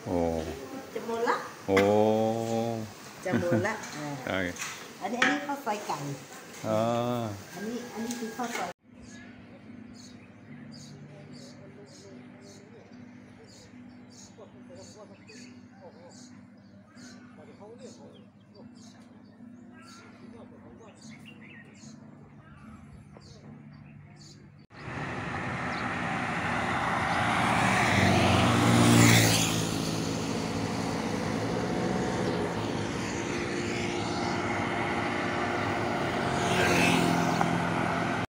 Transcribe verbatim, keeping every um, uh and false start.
โอ้จะหมดละโอ้จะหมดละอันนี้อันนี้ข้าวซอยไก่อ่าอันนี้อันนี้คือข้าวซอย